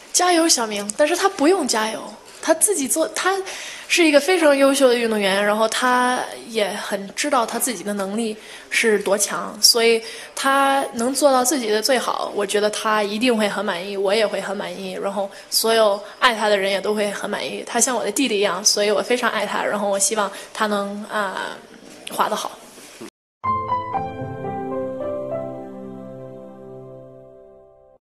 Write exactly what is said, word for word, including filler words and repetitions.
加油，小明！但是他不用加油，他自己做，他是一个非常优秀的运动员，然后他也很知道他自己的能力是多强，所以他能做到自己的最好，我觉得他一定会很满意，我也会很满意，然后所有爱他的人也都会很满意。他像我的弟弟一样，所以我非常爱他，然后我希望他能啊、呃、滑得好。